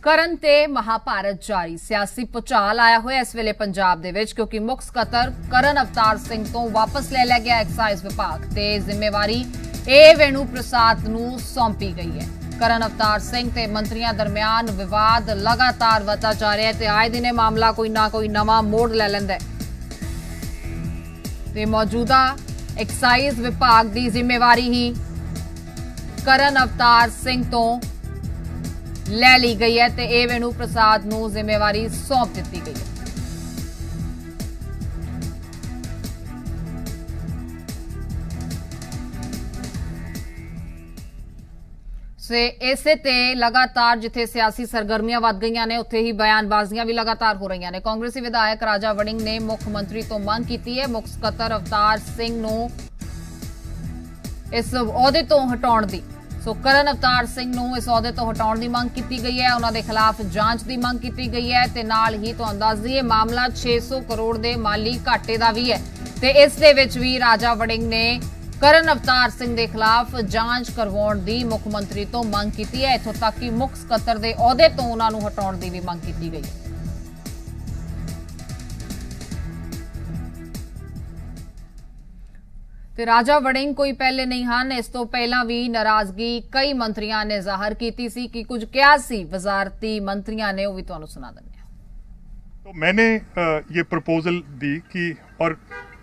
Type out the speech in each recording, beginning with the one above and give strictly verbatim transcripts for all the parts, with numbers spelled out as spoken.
ਕਰਨ ਤੇ महाभारत जारी सियासी भुचाल आया हुआ इस वेले पंजाब दे विच क्योंकि मुख सकत्तर करण अवतार सिंह तो वापस ले लिया गया एक्साइज विभाग ते जिम्मेवारी ए वेणु प्रसाद नूं सौंपी गई है। करण अवतार सिंह ते मंत्रियों दरमियान विवाद लगातार वधदा जा रहा है ते आए दिन मामला कोई ना कोई नवां मोड़ ले लैंदा है ते मौजूदा एक्साइज विभाग की जिम्मेवारी ही करण अवतार सिंह तो ले ली गई है ते ए वेणु प्रसाद नूं जिम्मेवारी सौंप दी गई है। से इसे ते लगातार जिथे सियासी सरगर्मियां वध गईयां ने उत्थे ही बयानबाजियां भी लगातार हो रही ने। कांग्रेसी विधायक राजा वड़िंग ने मुख मंत्री तो मंग की है मुख सकत्तर अवतार सिंह नूं इस अहुदे तो हटाउण दी। सो करण अवतार सिंह नूं इस अहुदे तो हटाउण दी मंग की गई है। उन्हां दे खिलाफ जांच की मंग की गई है ते नाल ही तुहानूं दस दईए मामला छे सौ करोड़ के माली घाटे का भी है ते इस दे विच भी राजा वड़िंग ने करण अवतार सिंह के खिलाफ जांच करवाउण दी मुख मंत्री तो मंग की है। इत्थों तक कि मुख सकत्तर के अहुदे तो उन्हां नूं हटाउण दी भी मंग की गई है। ते राजा वड़िंग कोई पहले नहीं हन, इस तो पहला भी नाराजगी कई मंत्रियों ने जाहिर की सी कि कुछ क्या सी वजारती मंत्रियों ने वो भी तुहानूं सुना देंगे। तो मैंने ये प्रपोजल दी कि और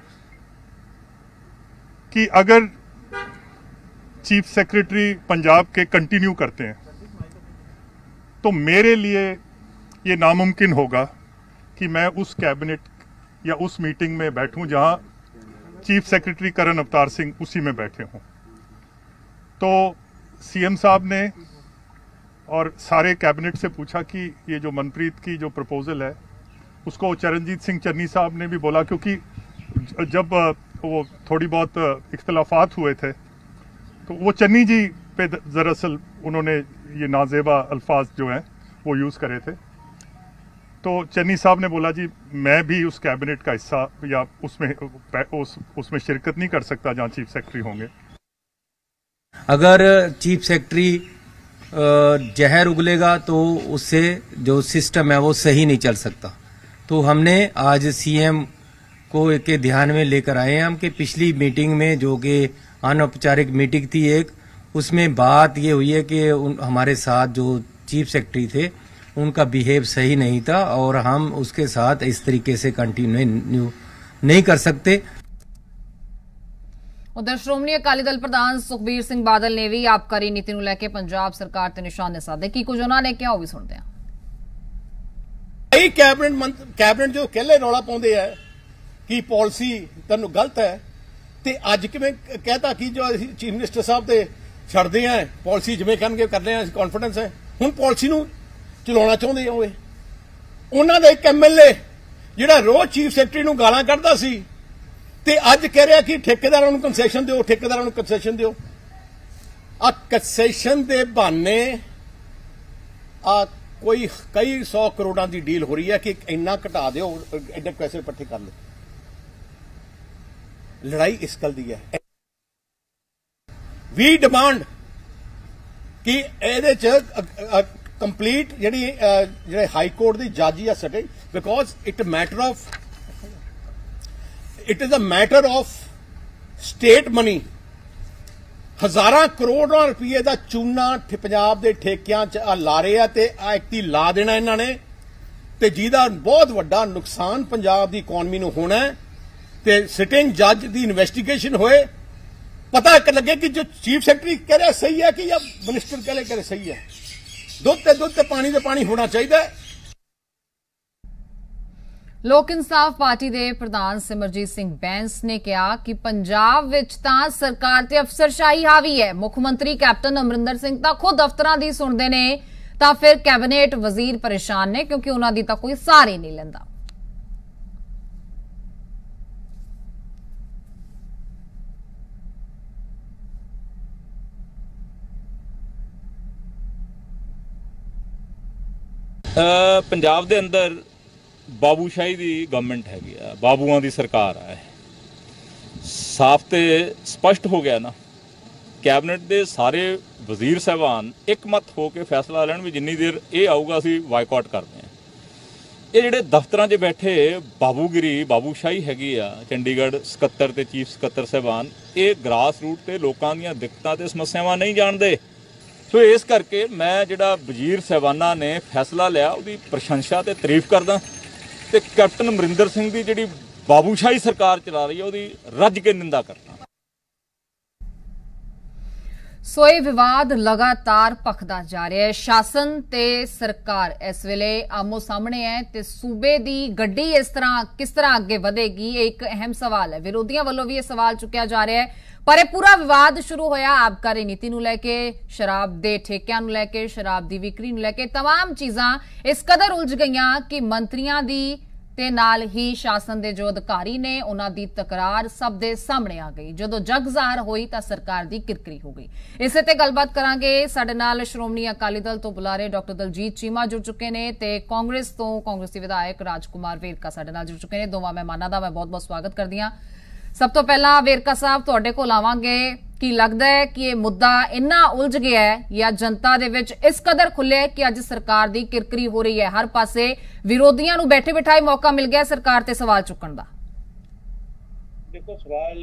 कि अगर चीफ सेक्रेटरी पंजाब के कंटिन्यू करते हैं तो मेरे लिए ये नामुमकिन होगा कि मैं उस कैबिनेट या उस मीटिंग में बैठूं जहां चीफ सेक्रेटरी करण अवतार सिंह उसी में बैठे हों। तो सीएम साहब ने और सारे कैबिनेट से पूछा कि ये जो मनप्रीत की जो प्रपोजल है उसको चरणजीत सिंह चन्नी साहब ने भी बोला, क्योंकि जब वो थोड़ी बहुत इख्तलाफात हुए थे तो वो चन्नी जी पे दरअसल उन्होंने ये नाजेबा अल्फाज जो हैं वो यूज़ करे थे। तो चन्नी साहब ने बोला जी मैं भी उस कैबिनेट का हिस्सा या उसमें उस, उसमें शिरकत नहीं कर सकता जहां चीफ सेक्रेटरी होंगे। अगर चीफ सेक्रेटरी जहर उगलेगा तो उससे जो सिस्टम है वो सही नहीं चल सकता। तो हमने आज सीएम को के ध्यान में लेकर आए हैं हम कि पिछली मीटिंग में जो कि अनौपचारिक मीटिंग थी एक, उसमें बात ये हुई है कि हमारे साथ जो चीफ सेक्रेटरी थे उनका बिहेव सही नहीं था और हम उसके साथ इस तरीके से कंटिन्यू नहीं कर सकते। उधर श्रोमणी अकाली दल प्रधान सुखबीर सिंह बादल ने भी आबकारी नीति नूं लैके पंजाब सरकार ते निशाने साधे कि कुछ उन्होंने ने क्या वो भी सुनते हैं। कई कैबिनेट कैबिनेट जो कहले रौला पाउंदे है कि पॉलिसी तैनूं गलत है ते अज किवें कहता कि जो चीफ मिनिस्टर साहब ते छड्डदे हैं पॉलिसी जिवें कहणगे कर रहे हैं कॉन्फिडेंस है। हुण पॉलिसी नूं चलाउणा चाहुंदे हो उन्हां दा इक एमएलए जिहड़ा रोज चीफ सैकटरी नूं गालां कढदा सी ते अज कह रहा कि ठेकेदारां नूं कंसैशन दिओ ठेकेदारां नूं कंसैशन दिओ। आ कंसैशन दे बहाने आ कोई कई सौ करोड़ां दी डील हो रही है कि इन्ना घटा दिओ एडे पैसे इकट्ठे कर लो। लड़ाई इस गल दी है। वी डिमांड कि इहदे च कंप्लीट जिहड़ी जिहड़े हाई कोर्ट दी जज या stay because it matter of it is a matter of state money. हजारां करोड़ां रुपये का चूना पंजाब के ठेकियां च ला रहे हैं ते आ एक दी ला देना इन्हां ने ते जिहदा बहुत वड्डा नुकसान पंजाब की इकोनॉमी नूं होना है ते सिटिंग जज की इन्वेस्टिगेशन होए पता लगे कि जो चीफ सेक्रेटरी कह रहा सही है कि या मिनिस्टर कह रहे कह रहे सही है। दुध ते दुध ते पानी ते पानी होना चाहिए। लोक इंसाफ पार्टी के प्रधान सिमरजीत सिंह बैंस ने कहा कि पंजाब विच तां सरकार ते अफसरशाही हावी है। मुख मंत्री कैप्टन अमरिंदर सिंह तां खुद दफ्तरां दी सुणदे ने तां फिर कैबिनेट वजीर परेशान ने क्योंकि उन्हां दी तां कोई सार ही नहीं लैंदा। पंजाब दे अंदर बाबूशाही दी गवर्नमेंट हैगी आ, बाबूआं दी सरकार है। साफ ते स्पष्ट हो गया ना ਕੈਬਨਿਟ ਦੇ ਸਾਰੇ ਵਜ਼ੀਰ ਸਾਹਿਬਾਨ ਇੱਕਮਤ ਹੋ ਕੇ ਫੈਸਲਾ ਲੈਣ ਵੀ ਜਿੰਨੀ ਦੇਰ ਇਹ ਆਊਗਾ ਅਸੀਂ ਬਾਈਕਾਟ ਕਰਦੇ ਹਾਂ। ਇਹ ਜਿਹੜੇ ਦਫ਼ਤਰਾਂ 'ਚ ਬੈਠੇ ਬਾਬੂਗਿਰੀ ਬਾਬੂਸ਼ਾਹੀ ਹੈਗੀ ਆ ਚੰਡੀਗੜ੍ਹ ਸਕੱਤਰ ਤੇ ਚੀਫ ਸਕੱਤਰ ਸਾਹਿਬਾਨ, ਇਹ ਗ੍ਰਾਸ ਰੂਟ ਤੇ ਲੋਕਾਂ ਦੀਆਂ ਦਿੱਕਤਾਂ ਤੇ ਸਮੱਸਿਆਵਾਂ ਨਹੀਂ ਜਾਣਦੇ। ਸੋ ਇਸ ਕਰਕੇ ਮੈਂ ਜਿਹੜਾ ਵਜ਼ੀਰ ਸਾਹਿਬਾਨਾਂ ਨੇ ਫੈਸਲਾ ਲਿਆ ਉਹਦੀ ਪ੍ਰਸ਼ੰਸਾ ਤੇ ਤਾਰੀਫ ਕਰਦਾ, ਤੇ ਕੈਪਟਨ ਅਮਰਿੰਦਰ ਸਿੰਘ ਦੀ ਜਿਹੜੀ ਬਾਬੂਸ਼ਾਹੀ ਸਰਕਾਰ ਚਲਾ ਰਹੀ ਹੈ ਉਹਦੀ ਰੱਜ ਕੇ ਨਿੰਦਾ ਕਰਦਾ। ਸੋ ਇਹ ਵਿਵਾਦ ਲਗਾਤਾਰ ਭਖਦਾ ਜਾ ਰਿਹਾ ਹੈ। ਸ਼ਾਸਨ ਤੇ ਸਰਕਾਰ ਇਸ ਵੇਲੇ ਆਮੋ ਸਾਹਮਣੇ ਹੈ ਤੇ ਸੂਬੇ ਦੀ ਗੱਡੀ ਇਸ ਤਰ੍ਹਾਂ ਕਿਸ ਤਰ੍ਹਾਂ ਅੱਗੇ ਵਧੇਗੀ, ਇਹ ਇੱਕ ਅਹਿਮ ਸਵਾਲ ਹੈ। ਵਿਰੋਧੀਆਂ ਵੱਲੋਂ ਵੀ ਇਹ ਸਵਾਲ ਚੁੱਕਿਆ ਜਾ ਰਿਹਾ ਹੈ। ਪਰ ਇਹ ਪੂਰਾ ਵਿਵਾਦ ਸ਼ੁਰੂ ਹੋਇਆ ਆਬਕਾਰੀ ਨੀਤੀ ਨੂੰ ਲੈ ਕੇ, ਸ਼ਰਾਬ ਦੇ ਠੇਕਿਆਂ ਨੂੰ ਲੈ ਕੇ, ਸ਼ਰਾਬ ਦੀ ਵਿਕਰੀ ਨੂੰ ਲੈ ਕੇ। तमाम ਚੀਜ਼ਾਂ ਇਸ ਕਦਰ ਉਲਝ ਗਈਆਂ ਕਿ ਮੰਤਰੀਆਂ ਦੀ ਤੇ ਨਾਲ ਹੀ ਸ਼ਾਸਨ ਦੇ ਜੋ ਅਧਿਕਾਰੀ ਨੇ ਉਹਨਾਂ ਦੀ ਤਕਰਾਰ ਸਭ ਦੇ ਸਾਹਮਣੇ ਆ ਗਈ। ਜਦੋਂ ਜਗ ਜ਼ਾਹਰ ਹੋਈ ਤਾਂ ਸਰਕਾਰ ਦੀ ਕਿਰਕਰੀ ਹੋ ਗਈ। ਇਸੇ ਤੇ ਗੱਲਬਾਤ ਕਰਾਂਗੇ। ਸਾਡੇ ਨਾਲ ਸ਼੍ਰੋਮਣੀ ਅਕਾਲੀ ਦਲ ਤੋਂ ਬੁਲਾਰੇ ਡਾਕਟਰ ਦਲਜੀਤ ਚੀਮਾ ਜੁੜ ਚੁੱਕੇ ਨੇ ਤੇ ਕਾਂਗਰਸ ਤੋਂ ਕਾਂਗਰਸੀ ਵਿਧਾਇਕ ਰਾਜਕੁਮਾਰ ਵੇਰਕਾ ਸਾਡੇ ਨਾਲ ਜੁੜ ਚੁੱਕੇ ਨੇ। ਦੋਵਾਂ ਮਹਿਮਾਨਾਂ ਦਾ ਮੈਂ ਬਹੁਤ-ਬਹੁਤ ਸਵਾਗਤ ਕਰਦੀ ਹਾਂ। ਸਭ ਤੋਂ ਪਹਿਲਾਂ ਵੇਰਕਾ ਸਾਹਿਬ ਤੁਹਾਡੇ ਕੋਲ ਆਵਾਂਗੇ। ਕੀ ਲੱਗਦਾ ਹੈ ਕਿ ਇਹ ਮੁੱਦਾ ਇੰਨਾ ਉਲਝ ਗਿਆ ਹੈ ਜਾਂ ਜਨਤਾ ਦੇ ਵਿੱਚ ਇਸ ਕਦਰ ਖੁੱਲਿਆ ਕਿ ਅੱਜ ਸਰਕਾਰ ਦੀ ਕਿਰਕਰੀ ਹੋ ਰਹੀ ਹੈ, ਹਰ ਪਾਸੇ ਵਿਰੋਧੀਆਂ ਨੂੰ ਬੈਠੇ ਬਿਠਾਏ ਮੌਕਾ ਮਿਲ ਗਿਆ ਸਰਕਾਰ ਤੇ ਸਵਾਲ ਚੁੱਕਣ ਦਾ? देखो सवाल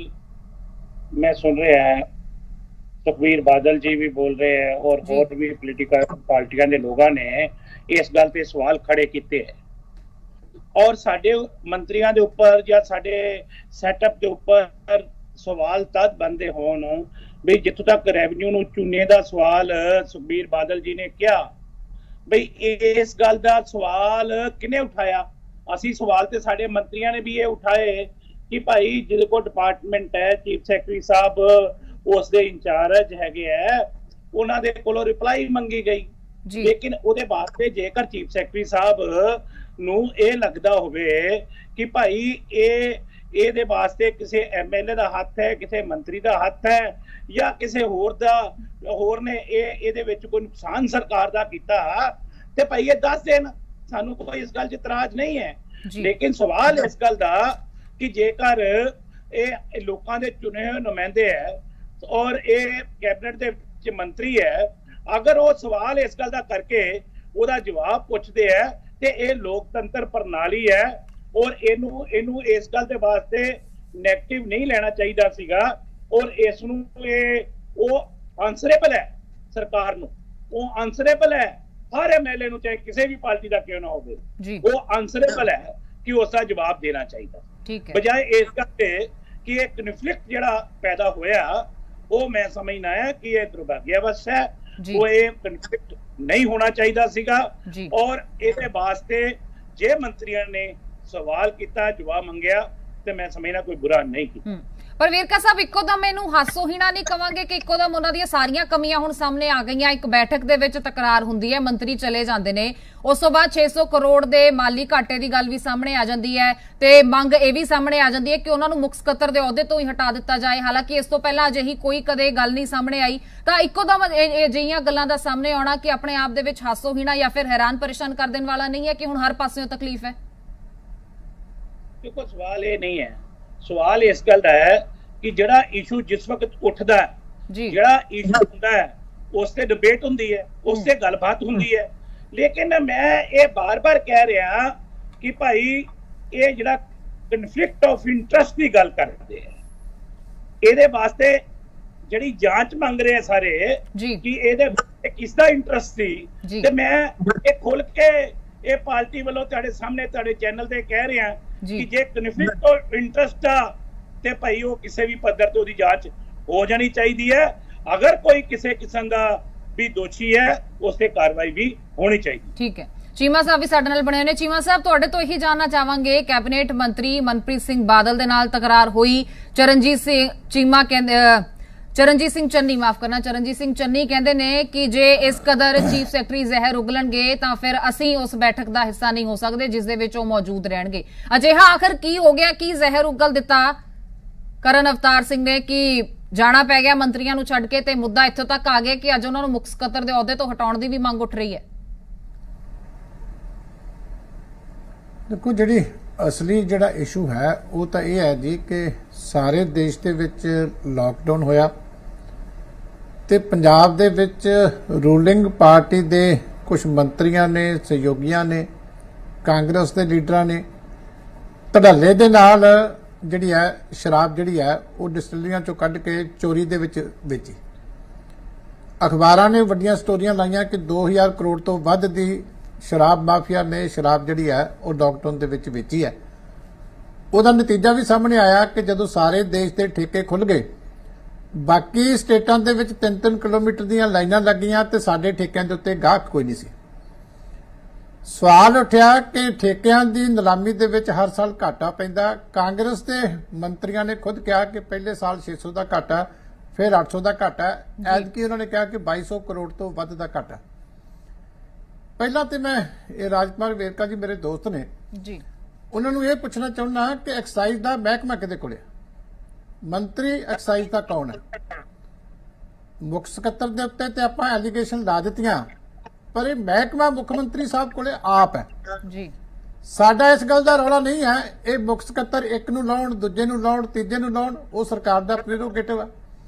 मैं सुन रहा है, सुखबीर बादल जी भी बोल रहे हैं और और भी पॉलिटिकल पार्टियां के लोगों ने इस गल पे सवाल खड़े किए हैं और साडे मंत्रियों के उपर या साडे सैटअप के उपर सवाल तद बनते होन भी जिथों तक रेवन्यू नूं चूने का सवाल सुखबीर बादल जी ने कहा बई इस गल का सवाल किने उठाया? असी सवाल तो साडे मंत्रियों ने भी ये उठाए कि भाई जिहदे कोल डिपार्टमेंट है चीफ सैकटरी साहब उस दे इंचार्ज हैगे है उन्हां दे कोलों रिप्लाई मंगी गई, लेकिन उहदे वास्ते जेकर चीफ सैकटरी साहब नूं ये लगदा होवे कि भाई ये ਇਹਦੇ ਵਾਸਤੇ ਕਿਸੇ ਐਮਐਲਏ ਦਾ ਹੱਥ ਹੈ, ਕਿਸੇ ਮੰਤਰੀ ਦਾ ਹੱਥ ਹੈ ਜਾਂ ਕਿਸੇ ਹੋਰ ਦਾ ਹੋਰ ਨੇ ਇਹ ਇਹਦੇ ਵਿੱਚ ਕੋਈ ਨੁਕਸਾਨ ਸਰਕਾਰ ਦਾ ਕੀਤਾ ਤੇ ਭਾਈ ਇਹ ਦੱਸ ਦੇਣ, ਸਾਨੂੰ ਕੋਈ ਇਸ ਗੱਲ 'ਚ ਇਤਰਾਜ਼ ਨਹੀਂ ਹੈ। ਲੇਕਿਨ ਸਵਾਲ ਇਸ ਗੱਲ ਦਾ ਕਿ ਜੇਕਰ ਇਹ ਲੋਕਾਂ ਦੇ ਚੁਣੇ ਹੋਏ ਨੁਮਾਇੰਦੇ ਹੈ ਔਰ ਇਹ ਕੈਬਨਿਟ ਦੇ ਵਿੱਚ ਮੰਤਰੀ ਹੈ, ਅਗਰ ਉਹ ਸਵਾਲ ਇਸ ਗੱਲ ਦਾ ਕਰਕੇ ਉਹਦਾ ਜਵਾਬ ਪੁੱਛਦੇ ਹੈ ਤੇ ਇਹ ਲੋਕਤੰਤਰ ਪ੍ਰਣਾਲੀ ਹੈ और इनू इनू इस गल दे वास्ते नेगेटिव नहीं लेना चाहिए सीगा और इस नू ये वो आंसरेबल है सरकार नू, वो आंसरेबल है हर एमएलए नू चाहे किसी भी पार्टी का क्यों ना हो, वो आंसरेबल है कि उसका जवाब देना चाहिए। ठीक है, बजाय इस गल ते कि एक कन्फ्लिक्ट जिहड़ा पैदा होया वो मैं समझना है कि ये दुर्भाग्यवश है, वो ये कन्फ्लिक्ट नहीं होना चाहिए सीगा और इसके वास्ते जे मंत्रियों ने सवाल किया जवाब मंगया ते मैं समझना कोई बुरा नहीं की। पर ਵੇਰਕਾ ਸਾਹਿਬ ਇੱਕੋ ਦਮ ਇਹਨੂੰ ਹਾਸੋਹੀਣਾ ਨਹੀਂ ਕਵਾਂਗੇ ਕਿ ਇੱਕੋ ਦਮ ਉਹਨਾਂ ਦੀਆਂ ਸਾਰੀਆਂ ਕਮੀਆਂ ਹੁਣ ਸਾਹਮਣੇ ਆ ਗਈਆਂ। ਇੱਕ ਬੈਠਕ ਦੇ ਵਿੱਚ ਤਕਰਾਰ ਹੁੰਦੀ ਹੈ, ਮੰਤਰੀ ਚਲੇ ਜਾਂਦੇ ਨੇ, ਉਸ ਤੋਂ ਬਾਅਦ ਛੇ ਸੌ ਕਰੋੜ ਦੇ ਮਾਲੀ ਘਾਟੇ ਦੀ ਗੱਲ ਵੀ ਸਾਹਮਣੇ ਆ ਜਾਂਦੀ ਹੈ ਤੇ ਮੰਗ ਇਹ ਵੀ ਸਾਹਮਣੇ ਆ ਜਾਂਦੀ ਹੈ ਕਿ ਉਹਨਾਂ ਨੂੰ ਮੁੱਖ ਸਕੱਤਰ ਦੇ ਅਹੁਦੇ ਤੋਂ ਹੀ ਹਟਾ ਦਿੱਤਾ ਜਾਏ। ਹਾਲਾਂਕਿ ਇਸ ਤੋਂ ਪਹਿਲਾਂ ਅਜਿਹੀ ਕੋਈ ਕਦੇ ਗੱਲ ਨਹੀਂ ਸਾਹਮਣੇ ਆਈ, ਤਾਂ ਇੱਕੋ ਦਮ ਅਜਿਹੀਆਂ ਗੱਲਾਂ ਦਾ ਸਾਹਮਣੇ ਆਉਣਾ ਕਿ ਆਪਣੇ ਆਪ ਦੇ ਵਿੱਚ ਹਾਸੋਹੀਣਾ ਜਾਂ ਫਿਰ ਹੈਰਾਨ ਪਰੇਸ਼ਾਨ ਕਰ ਦੇਣ ਵਾਲਾ ਨਹੀਂ ਹੈ ਕਿ ਹੁਣ ਹਰ ਪਾਸਿਓਂ ਤਕਲੀਫ ਹੈ? देखो सवाल ये नहीं है, सवाल इस गल दा है कि जड़ा इशू जिस वक्त उठदा है जड़ा इशू हुंदा है उस ते डिबेट हुंदी है, उस ते गलबात हुंदी है, लेकिन मैं ये बार बार कह रहा कि भाई ये जड़ा कन्फ्लिक्ट ऑफ इंटरस्ट की गल करते हैं ਇਹਦੇ ਵਾਸਤੇ ਜਿਹੜੀ ਜਾਂਚ ਮੰਗ ਰਹੇ ਸਾਰੇ ਕਿ ਇਹਦੇ ਕਿਸਦਾ ਇੰਟਰਸਟ ਸੀ ਤੇ ਮੈਂ ਇਹ ਖੁੱਲ ਕੇ ਇਹ ਪਾਰਟੀ ਵੱਲੋਂ ਤੁਹਾਡੇ ਸਾਹਮਣੇ ਤੁਹਾਡੇ ਚੈਨਲ ਤੇ ਕਹਿ ਰਿਹਾ ਕਿ ਜੇ ਕਨਫਲਿਕਟ ਆਫ ਇੰਟਰਸਟ ਆ ਤੇ ਭਾਈ ਉਹ ਕਿਸੇ ਵੀ ਪੱਧਰ ਤੇ ਉਹਦੀ ਜਾਂਚ ਹੋ ਜਾਣੀ ਚਾਹੀਦੀ ਹੈ। ਅਗਰ ਕੋਈ ਕਿਸੇ ਕਿਸਮ ਦਾ ਵੀ ਦੋਸ਼ੀ ਹੈ ਉਸ ਤੇ ਕਾਰਵਾਈ ਵੀ ਹੋਣੀ ਚਾਹੀਦੀ। ਠੀਕ ਹੈ, ਚੀਮਾ ਸਾਹਿਬ ਵੀ ਸਾਡੇ ਨਾਲ ਬਣੇ ਨੇ। ਚੀਮਾ ਸਾਹਿਬ ਤੁਹਾਡੇ ਤੋਂ ਇਹੀ ਜਾਣਨਾ ਚਾਹਾਂਗੇ, ਕੈਬਨਿਟ ਮੰਤਰੀ ਮਨਪ੍ਰੀਤ ਸਿੰਘ ਬਾਦਲ ਦੇ ਨਾਲ ਤਕਰਾਰ ਹੋਈ, ਚਰਨਜੀਤ ਸਿੰਘ ਚੀਮਾ ਕਹਿੰਦੇ ਚਰਨਜੀਤ ਸਿੰਘ ਚੰਨੀ ਮਾਫ ਕਰਨਾ ਚਰਨਜੀਤ ਸਿੰਘ ਚੰਨੀ ਕਹਿੰਦੇ ਨੇ ਕਿ ਜੇ ਇਸ ਕਦਰ ਚੀਫ ਸੈਕਟਰੀ ਜ਼ਹਿਰ ਉਗਲਣਗੇ ਤਾਂ ਫਿਰ ਅਸੀਂ ਉਸ ਬੈਠਕ ਦਾ ਹਿੱਸਾ ਨਹੀਂ ਹੋ ਸਕਦੇ ਜਿਸ ਦੇ ਵਿੱਚ ਉਹ ਮੌਜੂਦ ਰਹਿਣਗੇ। ਅਜਿਹਾ ਆਖਰ ਕੀ ਹੋ ਗਿਆ ਕਿ ਜ਼ਹਿਰ ਉਗਲ ਦਿੱਤਾ ਕਰਨ ਅਵਤਾਰ ਸਿੰਘ ਨੇ ਕਿ ਜਾਣਾ ਪੈ ਗਿਆ ਮੰਤਰੀਆਂ ਨੂੰ ਛੱਡ ਕੇ ਤੇ ਮੁੱਦਾ ਇੱਥੋਂ ਤੱਕ ਆ ਗਿਆ ਕਿ ਅੱਜ ਉਹਨਾਂ ਨੂੰ ਮੁੱਖ ਸਕੱਤਰ ਦੇ ਅਹੁਦੇ ਤੋਂ ਹਟਾਉਣ ਦੀ ਵੀ ਮੰਗ ਉੱਠ ਰਹੀ ਹੈ? ਦੇਖੋ, ਜਿਹੜੀ ਅਸਲੀ ਜਿਹੜਾ ਇਸ਼ੂ ਹੈ ਉਹ ਤਾਂ ਇਹ ਹੈ ਜੀ ਕਿ ਸਾਰੇ ਦੇਸ਼ ਦੇ ਵਿੱਚ ਲਾਕਡਾਊਨ ਹੋਇਆ ਤੇ ਪੰਜਾਬ ਦੇ ਵਿੱਚ ਰੂਲਿੰਗ ਪਾਰਟੀ ਦੇ ਕੁਝ ਮੰਤਰੀਆਂ ਨੇ, ਸਹਿਯੋਗੀਆਂ ਨੇ, ਕਾਂਗਰਸ ਦੇ ਲੀਡਰਾਂ ਨੇ ਧੜੱਲੇ ਦੇ ਨਾਲ ਜਿਹੜੀ ਹੈ ਸ਼ਰਾਬ ਜਿਹੜੀ ਹੈ ਉਹ ਡਿਸਟਿਲਰੀਆਂ ਚੋਂ ਕੱਢ ਕੇ ਚੋਰੀ ਦੇ ਵਿੱਚ ਵੇਚੀ। ਅਖਬਾਰਾਂ ਨੇ ਵੱਡੀਆਂ ਸਟੋਰੀਆਂ ਲਾਈਆਂ ਕਿ ਦੋ ਹਜ਼ਾਰ ਕਰੋੜ ਤੋਂ ਵੱਧ ਦੀ ਸ਼ਰਾਬ ਮਾਫੀਆ ਨੇ ਸ਼ਰਾਬ ਜਿਹੜੀ ਹੈ ਉਹ ਲਾਕਡਾਊਨ ਦੇ ਵਿੱਚ ਵੇਚੀ ਹੈ। ਉਹਦਾ ਨਤੀਜਾ ਵੀ ਸਾਹਮਣੇ ਆਇਆ ਕਿ ਜਦੋਂ ਸਾਰੇ ਦੇਸ਼ ਦੇ ਠੇਕੇ ਖੁੱਲ ਗਏ, ਬਾਕੀ ਸਟੇਟਾਂ ਦੇ ਵਿੱਚ ਤਿੰਨ ਤਿੰਨ ਕਿਲੋਮੀਟਰ ਦੀਆਂ ਲਾਈਨਾਂ ਲੱਗੀਆਂ ਤੇ ਸਾਡੇ ਠੇਕਿਆਂ ਦੇ ਉੱਤੇ ਗਾਹਕ ਕੋਈ ਨਹੀਂ ਸੀ। ਸਵਾਲ ਉੱਠਿਆ ਕਿ ਠੇਕਿਆਂ ਦੀ ਨਿਲਾਮੀ ਦੇ ਵਿੱਚ ਹਰ ਸਾਲ ਘਾਟਾ ਪੈਂਦਾ। ਕਾਂਗਰਸ ਦੇ ਮੰਤਰੀਆਂ ਨੇ ਖੁਦ ਕਿਹਾ ਕਿ ਪਹਿਲੇ ਸਾਲ ਛੇ ਸੌ ਦਾ ਘਾਟਾ, ਫਿਰ ਅੱਠ ਸੌ ਦਾ ਘਾਟਾ, ਐਤਕੀ ਉਹਨਾਂ ਨੇ ਕਿਹਾ ਕਿ ਬਾਈ ਸੌ ਕਰੋੜ ਤੋਂ ਵੱਧ ਦਾ ਘਾਟਾ। ਪਹਿਲਾਂ ਤੇ ਮੈਂ ਇਹ ਰਾਜਕੁਮਾਰ ਵੇਰਕਾ ਜੀ ਮੇਰੇ ਦੋਸਤ ਨੇ ਜੀ, ਉਹਨਾਂ ਨੂੰ ਇਹ ਪੁੱਛਣਾ ਚਾਹੁੰਦਾ ਕਿ ਐਕਸਾਈਜ਼ ਦਾ ਮਹਿਕਮਾ ਕਿਹਦੇ ਕੋਲ ਹੈ? ਮੰਤਰੀ ਐਕਸਾਈਜ਼ ਦਾ ਕੌਣ ਹੈ? ਮੁੱਖ ਸਕੱਤਰ ਦੇ ਉੱਤੇ ਤੇ ਆਪਾਂ ਐਲੀਗੇਸ਼ਨ ਲਾ ਦਿੱਤੀਆਂ, ਪਰ ਇਹ ਮਹਿਕਮਾ ਮੁੱਖ ਮੰਤਰੀ ਸਾਹਿਬ ਕੋਲੇ ਆਪ ਹੈ ਜੀ। ਸਾਡਾ ਇਸ ਗੱਲ ਦਾ ਰੌਲਾ ਨਹੀਂ ਹੈ, ਇਹ ਮੁੱਖ ਸਕੱਤਰ ਇੱਕ ਨੂੰ ਲਾਉਣ, ਦੂਜੇ ਨੂੰ ਲਾਉਣ, ਤੀਜੇ ਨੂੰ ਲਾਉਣ, ਉਹ ਸਰਕਾਰ ਦਾ ਪ੍ਰੈਰੋਗੇਟਿਵ ਹੈ।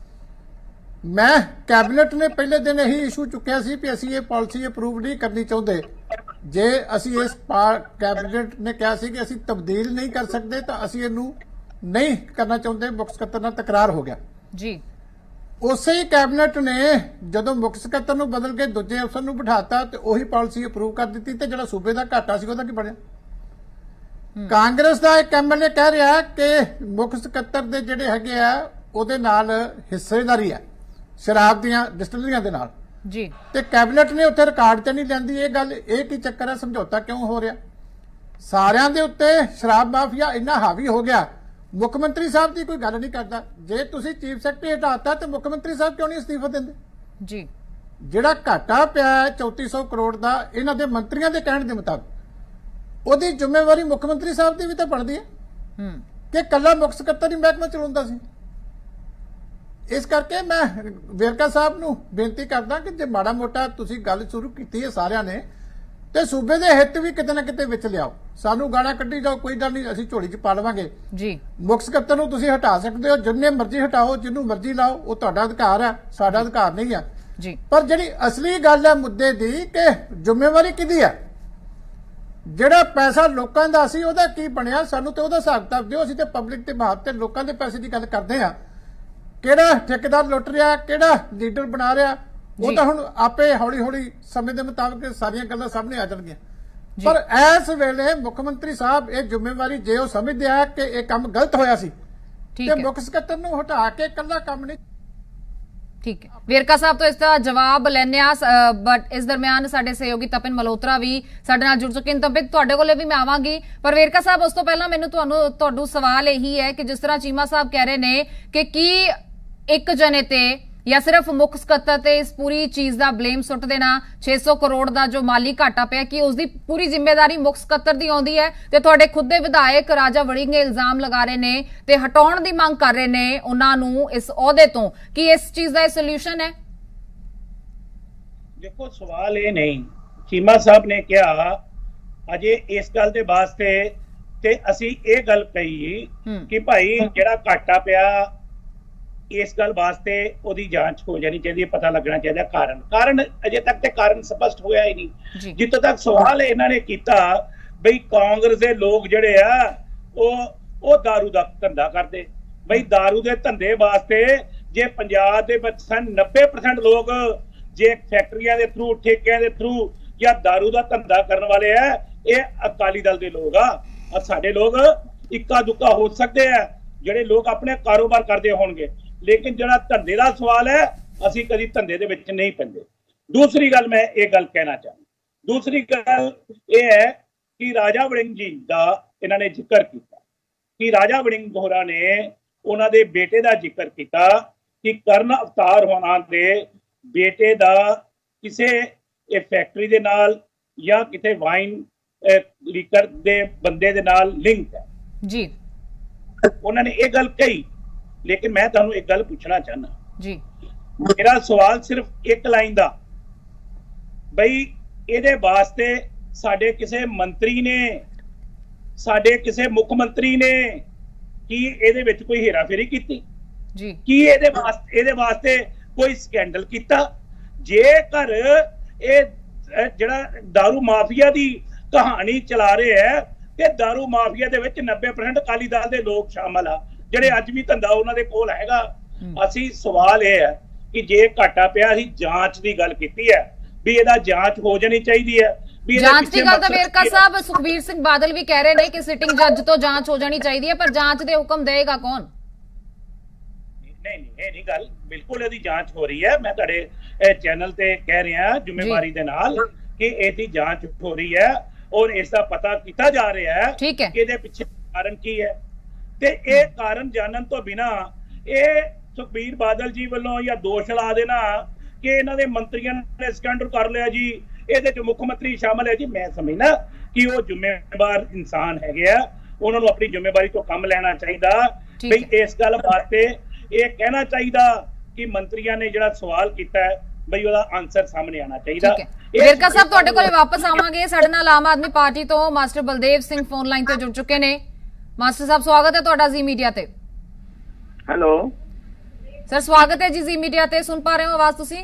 ਮੈਂ ਕੈਬਨਿਟ ਨੇ ਪਹਿਲੇ ਦਿਨ ਇਹੀ ਇਸ਼ੂ ਚੁੱਕਿਆ ਸੀ ਕਿ ਅਸੀਂ ਇਹ ਪਾਲਿਸੀ ਅਪਰੂਵ ਨਹੀਂ ਕਰਨੀ ਚਾਹੁੰਦੇ। ਜੇ ਅਸੀਂ ਇਸ ਕੈਬਨਿਟ ਨੇ ਕਿਹਾ ਸੀ ਕਿ ਅਸੀਂ ਤਬਦੀਲ ਨਹੀਂ ਕਰ ਸਕਦੇ ਤਾਂ ਅਸੀਂ ਇਹਨੂੰ ਨਹੀਂ ਕਰਨਾ ਚਾਹੁੰਦੇ, ਮੁੱਖ ਸਕੱਤਰ ਨਾਲ ਤਕਰਾਰ ਹੋ ਗਿਆ ਜੀ। ਉਸੇ ਹੀ ਕੈਬਨਿਟ ਨੇ ਜਦੋਂ ਮੁੱਖ ਸਕੱਤਰ ਨੂੰ ਬਦਲ ਕੇ ਦੂਜੇ ਅਫਸਰ ਨੂੰ ਬਿਠਾਤਾ ਤੇ ਉਹੀ ਪਾਲਿਸੀ ਅਪਰੂਵ ਕਰ ਦਿੱਤੀ ਤੇ ਜਿਹੜਾ ਸੂਬੇ ਦਾ ਘਾਟਾ ਸੀ ਉਹਦਾ ਕੀ ਬਣਿਆ? ਕਾਂਗਰਸ ਦਾ ਇੱਕ ਐਮਐਲਏ ਕਹਿ ਰਿਹਾ ਕਿ ਮੁੱਖ ਸਕੱਤਰ ਦੇ ਜਿਹੜੇ ਹੈਗੇ ਆ ਉਹਦੇ ਨਾਲ ਹਿੱਸੇਦਾਰੀ ਹੈ ਸ਼ਰਾਬ ਦੀਆਂ ਡਿਸਟਿਲਰੀਆਂ ਦੇ ਨਾਲ ਜੀ, ਤੇ ਕੈਬਨਿਟ ਨੇ ਉੱਥੇ ਰਿਕਾਰਡ ਤੇ ਨਹੀਂ ਲੈਂਦੀ ਇਹ ਗੱਲ। ਇਹ ਕੀ ਚੱਕਰ ਹੈ? ਸਮਝੌਤਾ ਕਿਉਂ ਹੋ ਰਿਹਾ? ਸਾਰਿਆਂ ਦੇ ਉੱਤੇ ਸ਼ਰਾਬ ਮਾਫੀਆ ਇੰਨਾ ਹਾਵੀ ਹੋ ਗਿਆ, ਮੁੱਖ ਮੰਤਰੀ ਸਾਹਿਬ ਦੀ ਕੋਈ ਗੱਲ ਨਹੀਂ ਕਰਦਾ। ਜੇ ਤੁਸੀਂ ਚੀਫ ਸੈਕਟਰੀ ਹਟਾਤਾ ਤੇ ਮੁੱਖ ਮੰਤਰੀ ਸਾਹਿਬ ਕਿਉਂ ਨਹੀਂ ਅਸਤੀਫਾ ਦਿੰਦੇ ਜੀ? ਜਿਹੜਾ ਘਾਟਾ ਪਿਆ ਚੌਂਤੀ ਸੌ ਕਰੋੜ ਦਾ ਇਹਨਾਂ ਦੇ ਮੰਤਰੀਆਂ ਦੇ ਕਹਿਣ ਦੇ ਮੁਤਾਬਕ, ਉਹਦੀ ਜ਼ਿੰਮੇਵਾਰੀ ਮੁੱਖ ਮੰਤਰੀ ਸਾਹਿਬ ਦੀ ਵੀ ਤਾਂ ਬਣਦੀ ਹੈ ਹੂੰ ਕਿ ਕੱਲਾ ਮੁੱਖ ਸਕੱਤਰ ਹੀ ਮਹਿਕਮਾ ਚਲਾਉਂਦਾ ਸੀ। ਇਸ ਕਰਕੇ ਮੈਂ ਵੇਰਕਾ ਸਾਹਿਬ ਨੂੰ ਬੇਨਤੀ ਕਰਦਾ ਕਿ ਜੇ ਮਾੜਾ ਮੋਟਾ ਤੁਸੀਂ ਗੱਲ ਸ਼ੁਰੂ ਕੀਤੀ ਹੈ ਸਾਰਿਆਂ ਨੇ ਤੇ ਸੂਬੇ ਦੇ ਹਿੱਤ ਵੀ ਕਿਤੇ ਨਾ ਕਿਤੇ ਵਿੱਚ ਲਿਆਓ। ਸਾਨੂੰ ਗਾਣਾ ਕੱਢੀ ਜਾਓ, ਕੋਈ ਗੱਲ ਨਹੀਂ, ਅਸੀਂ ਝੋਲੀ 'ਚ ਪਾ ਲਵਾਂਗੇ ਜੀ। ਮੁੱਖ ਸਕੱਤਰ ਨੂੰ ਤੁਸੀਂ ਹਟਾ ਸਕਦੇ ਹੋ, ਜਿੰਨੇ ਮਰਜ਼ੀ ਹਟਾਓ, ਜਿਹਨੂੰ ਮਰਜ਼ੀ ਲਾਓ, ਉਹ ਤੁਹਾਡਾ ਅਧਿਕਾਰ ਹੈ, ਸਾਡਾ ਅਧਿਕਾਰ ਨਹੀਂ ਹੈ ਜੀ। ਪਰ ਜਿਹੜੀ ਅਸਲੀ ਗੱਲ ਹੈ ਮੁੱਦੇ ਦੀ ਕਿ ਜ਼ਿੰਮੇਵਾਰੀ ਕਿਹਦੀ ਹੈ? ਜਿਹੜਾ ਪੈਸਾ ਲੋਕਾਂ ਦਾ ਸੀ ਉਹਦਾ ਕੀ ਬਣਿਆ? ਸਾਨੂੰ ਤੇ ਉਹਦਾ ਹਿਸਾਬ ਕਿਤਾਬ ਦਿਓ। ਅਸੀਂ ਤੇ ਪਬਲਿਕ ਦੇ ਬਾਤ ਤੇ ਲੋਕਾਂ ਦੇ ਪੈਸੇ ਦੀ ਗੱਲ ਕਰਦੇ ਹਾਂ। ਕਿਹੜਾ ਠੇਕੇਦਾਰ ਲੁੱਟ ਰਿਹਾ, ਕਿਹੜਾ ਲੀਡਰ ਬਣਾ ਰਿਹਾ, ਉਹ ਤਾਂ ਹੁਣ ਆਪੇ ਹੌਲੀ ਹੌਲੀ ਸਮੇਂ ਦੇ ਮੁਤਾਬਕ ਸਾਰੀਆਂ ਗੱਲਾਂ ਸਾਹਮਣੇ ਆ ਜਾਣਗੀਆਂ। ਪਰ ਇਸ ਵੇਲੇ ਮੁੱਖ ਮੰਤਰੀ ਸਾਹਿਬ ਇਹ ਜ਼ਿੰਮੇਵਾਰੀ ਜੇ ਉਹ ਸਮਝਦੇ ਆ ਕਿ ਇਹ ਕੰਮ ਗਲਤ ਹੋਇਆ ਸੀ ਤੇ ਮੁੱਖ ਸਕੱਤਰ ਨੂੰ ਹਟਾ ਕੇ ਇਕੱਲਾ ਕੰਮ ਨਹੀਂ। ਠੀਕ ਹੈ, ਵੇਰਕਾ ਸਾਹਿਬ ਤੋਂ ਇਸ ਦਾ ਜਵਾਬ ਲੈਣੇ ਆ, ਬਟ ਇਸ ਦਰਮਿਆਨ ਸਾਡੇ ਸਹਿਯੋਗੀ ਤਪਨ ਮਲਹੋਤਰਾ ਵੀ ਸਾਡੇ ਨਾਲ ਜੁੜ ਚੁੱਕੇ ਨੇ। ਤਪਨ, ਤੁਹਾਡੇ ਕੋਲੇ ਵੀ ਮੈਂ ਆਵਾਂਗੀ, ਪਰ ਵੇਰਕਾ ਸਾਹਿਬ ਉਸ ਤੋਂ ਪਹਿਲਾਂ ਮੈਨੂੰ ਤੁਹਾਨੂੰ ਤੁਹਾਨੂੰ ਸਵਾਲ ਇਹੀ ਹੈ ਕਿ ਜਿਸ ਤਰ੍ਹਾਂ ਚੀਮਾ ਸਾਹਿਬ ਕਹਿ ਰਹੇ ਨੇ ਕਿ ਕੀ ਇੱਕ ਜਣੇ ਤੇ ਜਾਂ ਸਿਰਫ ਮੁੱਖ ਸਕੱਤਰ ਤੇ ਇਸ ਪੂਰੀ ਚੀਜ਼ ਦਾ ਬਲੇਮ ਸੁੱਟ ਦੇਣਾ, ਛੇ ਸੌ ਕਰੋੜ ਦਾ ਜੋ ਮਾਲੀ ਘਾਟਾ ਪਿਆ, ਕਿ ਉਸ ਦੀ ਪੂਰੀ ਜ਼ਿੰਮੇਵਾਰੀ ਮੁੱਖ ਸਕੱਤਰ ਦੀ ਆਉਂਦੀ ਹੈ? ਤੇ ਤੁਹਾਡੇ ਖੁਦ ਦੇ ਵਿਧਾਇਕ ਰਾਜਾ ਵੜਿੰਗ ਇਲਜ਼ਾਮ ਲਗਾ ਰਹੇ ਨੇ ਤੇ ਹਟਾਉਣ ਦੀ ਮੰਗ ਕਰ ਰਹੇ ਨੇ ਉਹਨਾਂ ਨੂੰ ਇਸ ਅਹੁਦੇ ਤੋਂ। ਕੀ ਇਸ ਚੀਜ਼ ਦਾ ਸੋਲੂਸ਼ਨ ਹੈ? ਦੇਖੋ, ਸਵਾਲ ਇਹ ਨਹੀਂ, ਚੀਮਾ ਸਾਹਿਬ ਨੇ ਕਿਹਾ ਅਜੇ ਇਸ ਗੱਲ ਦੇ ਵਾਸਤੇ ਤੇ ਅਸੀਂ ਇਹ ਗੱਲ ਕਹੀ ਕਿ ਭਾਈ ਜਿਹੜਾ ਘਾਟਾ ਪਿਆ ਇਸ ਗੱਲ ਵਾਸਤੇ ਉਹਦੀ ਜਾਂਚ ਹੋ ਜਾਣੀ ਚਾਹੀਦੀ ਹੈ, ਪਤਾ ਲੱਗਣਾ ਚਾਹੀਦਾ ਕਾਰਨ। ਕਾਰਨ ਅਜੇ ਤੱਕ ਤੇ ਕਾਰਨ ਸਪਸ਼ਟ ਹੋਇਆ ਹੀ ਨਹੀਂ। ਜਿੱਥੋਂ ਤੱਕ ਸਵਾਲ ਇਹਨਾਂ ਨੇ ਕੀਤਾ ਬਈ ਕਾਂਗਰਸ ਦੇ ਲੋਕ ਜਿਹੜੇ ਆ ਉਹ ਉਹ ਦਾਰੂ ਦਾ ਧੰਦਾ ਕਰਦੇ। ਬਈ ਦਾਰੂ ਦੇ ਧੰਦੇ ਵਾਸਤੇ ਜੇ ਪੰਜਾਬ ਦੇ ਵਿੱਚ ਨੱਬੇ ਪਰਸੈਂਟ ਲੋਕ ਜੇ ਫੈਕਟਰੀਆਂ ਦੇ ਥਰੂ, ਠੇਕਿਆਂ ਦੇ ਥਰੂ ਜਾਂ ਦਾਰੂ ਦਾ ਧੰਦਾ ਕਰਨ ਵਾਲੇ ਆ, ਇਹ ਅਕਾਲੀ ਦਲ ਦੇ ਲੋਕ ਆ। ਸਾਡੇ ਲੋਕ ਇੱਕਾ ਦੁੱਕਾ ਹੋ ਸਕਦੇ ਆ ਜਿਹੜੇ ਲੋਕ ਆਪਣੇ ਕਾਰੋਬਾਰ ਕਰਦੇ ਹੋਣਗੇ, ਲੇਕਿਨ ਜਿਹੜਾ ਧੰਦੇ ਦਾ ਸਵਾਲ ਹੈ ਅਸੀਂ ਕਦੀ ਧੰਦੇ ਦੇ ਵਿੱਚ ਨਹੀਂ ਪੈਂਦੇ। ਦੂਸਰੀ ਗੱਲ ਮੈਂ ਇਹ ਗੱਲ ਕਹਿਣਾ ਚਾਹੁੰਦਾ, ਦੂਸਰੀ ਗੱਲ ਇਹ ਹੈ ਕਿ ਰਾਜਾ ਵੜਿੰਗ ਜੀ ਦਾ ਇਹਨਾਂ ਨੇ ਜ਼ਿਕਰ ਕੀਤਾ ਕਿ ਰਾਜਾ ਵੜਿੰਗ ਹੋਰਾਂ ਨੇ ਉਹਨਾਂ ਦੇ ਬੇਟੇ ਦਾ ਜ਼ਿਕਰ ਕੀਤਾ ਕਿ ਕਰਨ ਅਵਤਾਰ ਹੋਣਾ ਦੇ ਬੇਟੇ ਦਾ ਕਿਸੇ ਇਹ ਫੈਕਟਰੀ ਦੇ ਨਾਲ ਜਾਂ ਕਿਤੇ ਵਾਈਨ ਲੀਕਰ ਦੇ ਬੰਦੇ ਦੇ ਨਾਲ ਲਿੰਕ ਹੈ ਜੀ। ਉਹਨਾਂ ਨੇ ਇਹ ਗੱਲ ਕਹੀ, ਲੇਕਿਨ ਮੈਂ ਤੁਹਾਨੂੰ ਇੱਕ ਗੱਲ ਪੁੱਛਣਾ ਚਾਹੁੰਦਾ ਜੀ। ਮੇਰਾ ਸਵਾਲ ਸਿਰਫ ਇੱਕ ਲਾਈਨ ਦਾ, ਬਈ ਇਹਦੇ ਵਾਸਤੇ ਸਾਡੇ ਕਿਸੇ ਮੰਤਰੀ ਨੇ, ਸਾਡੇ ਕਿਸੇ ਮੁੱਖ ਮੰਤਰੀ ਨੇ ਕੀ ਇਹਦੇ ਵਿੱਚ ਕੋਈ ਹੇਰਾਫੇਰੀ ਕੀਤੀ ਜੀ? ਕੀ ਇਹਦੇ ਵਾਸਤੇ ਇਹਦੇ ਵਾਸਤੇ कोई स्कैंडल किया? जेकर ये जिहड़ा दारू माफिया की कहानी चला रहे है ते दारू माफिया दे विच नब्बे परसेंट अकाली दल दे लोग शामिल आ जिहड़े अज भी धंधा उन्हां दे कोल हैगा। असीं सवाल ये है कि जे घाटा पिया असीं जांच की गल कीती है भी इहदा जांच हो जानी चाहिए है। जांच की गल तो वेरका साहब सुखबीर सिंह बादल भी कह रहे हैं कि सिटिंग जज तो जांच हो जानी चाहिए है, पर जांच दे हुक्म देगा कौन? नहीं नहीं ये नहीं गल, बिल्कुल इहदी जांच हो रही है। मैं तुहाडे चैनल ते कह रहा जिम्मेवारी दे नाल कि इहदी जांच हो रही है और इसका पता किया जा रहा है कि इहदे पिछे कारण की है। ते ये कारण जानन तो बिना ये सुखबीर बादल जी वालों या दोष ला देना कि इन्हां दे मंत्रियों ने स्कैंडल कर लिया जी, ਇਹਦੇ ਚ ਮੁੱਖ ਮੰਤਰੀ ਸ਼ਾਮਲ ਹੈ जी, मैं समझना कि वो जिम्मेवार इंसान है, उन्होंने अपनी जिम्मेवारी तो कम लेना चाहिए। भाई इस गल वास्ते ये कहना चाहिए कि मंत्रियों ने जो सवाल किया है भाई ਉਹਦਾ आंसर सामने आना चाहिए। वेरका साहब ਤੁਹਾਡੇ ਕੋਲੇ वापस आवांगे। ਸਾਡੇ ਨਾਲ ਆਮ ਆਦਮੀ ਪਾਰਟੀ ਤੋਂ master Baldev Singh phone line ਤੇ ਜੁੜ ਚੁੱਕੇ ਨੇ। ਮਾਸਟਰ ਸਾਹਿਬ ਸਵਾਗਤ ਹੈ ਤੁਹਾਡਾ ਜੀ ਮੀਡੀਆ ਤੇ। ਹੈਲੋ ਸਰ ਸਵਾਗਤ ਹੈ ਜੀ ਜੀ ਮੀਡੀਆ ਤੇ। ਸੁਣ ਪਾ ਰਹੇ ਹੋ ਆਵਾਜ਼ ਤੁਸੀਂ?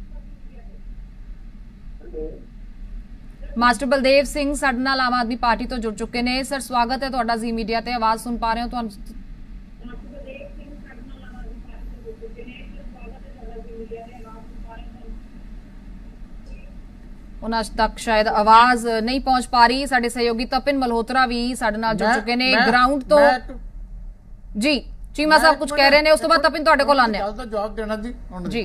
ਮਾਸਟਰ ਬਲਦੇਵ ਸਿੰਘ ਸਾਡੇ ਨਾਲ ਆਮ ਆਦਮੀ ਪਾਰਟੀ ਤੋਂ ਜੁੜ ਚੁੱਕੇ ਨੇ। ਸਰ ਸਵਾਗਤ ਹੈ ਤੁਹਾਡਾ ਜੀ ਮੀਡੀਆ ਤੇ। ਆਵਾਜ਼ ਸੁਣ ਪਾ ਰਹੇ ਹੋ ਤੁਹਾਨੂੰ? ਉਹਨਾਂ ਤੱਕ ਸ਼ਾਇਦ ਆਵਾਜ਼ ਨਹੀਂ ਪਹੁੰਚ ਪਾ ਰਹੀ। ਸਾਡੇ ਸਹਿਯੋਗੀ ਤਪਨ ਮਲਹੋਤਰਾ ਵੀ ਸਾਡੇ ਨਾਲ ਜੁੜ ਚੁੱਕੇ ਨੇ ਗਰਾਊਂਡ ਤੋਂ। ਜੀ ਚੀਮਾ ਸਾਹਿਬ ਕੁਝ ਕਹਿ ਰਹੇ ਨੇ, ਉਸ ਤੋਂ ਬਾਅਦ ਤਪਨ ਤੁਹਾਡੇ ਕੋਲ ਆਉਂਦੇ ਆ। ਜਵਾਬ ਦੇਣਾ ਜੀ ਜੀ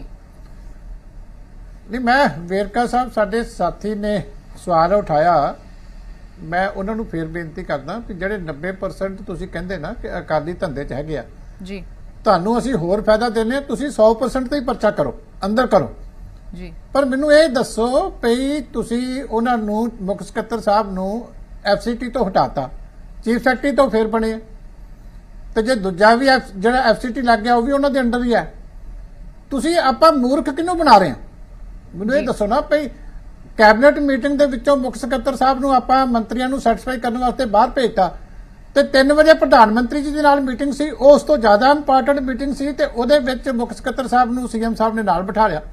नहीं, मैं वेरका साहब साडे साथी ने सवाल उठाया, मैं उन्होंने फिर बेनती करदा कि जिहड़े नब्बे परसेंट तुसीं कहंदे ना कि अकाली धंधे च हैगे आ जी, तुहानूं असीं होर फायदा देने, तुसीं सौ परसेंट ते ही परचा करो, अंदर करो जी। पर मैनूं ये दसो भई तुसीं उन्हां नूं मुख सकत्तर साहब नूं एफ सी टी तो हटाता, चीफ सैकटरी तो फिर बने, ते जे दूजा भी जिहड़ा एफ सी टी लग गया वो भी उन्हां दे अंडर ही है। तुसीं आपां मूर्ख किहनूं बना रहे हैं? ਮੈਨੂੰ ਇਹ ਦੱਸੋ ਨਾ ਭਈ ਕੈਬਨਿਟ ਮੀਟਿੰਗ ਦੇ ਵਿੱਚੋਂ ਮੁੱਖ ਸਕੱਤਰ ਸਾਹਿਬ ਨੂੰ ਆਪਾਂ ਮੰਤਰੀਆਂ ਨੂੰ ਸੈਟੀਸਫਾਈ ਕਰਨ ਵਾਸਤੇ ਬਾਹਰ ਭੇਜਤਾ ਤੇ ਤਿੰਨ ਵਜੇ ਪ੍ਰਧਾਨ ਮੰਤਰੀ ਜੀ ਦੇ ਨਾਲ ਮੀਟਿੰਗ ਸੀ, ਉਸ ਤੋਂ ਜ਼ਿਆਦਾ ਇੰਪੋਰਟੈਂਟ ਮੀਟਿੰਗ ਸੀ ਤੇ ਉਹਦੇ ਵਿੱਚ ਮੁੱਖ ਸਕੱਤਰ ਸਾਹਿਬ ਨੂੰ ਸੀਐਮ ਸਾਹਿਬ ਨੇ ਨਾਲ ਬਿਠਾ ਲਿਆ।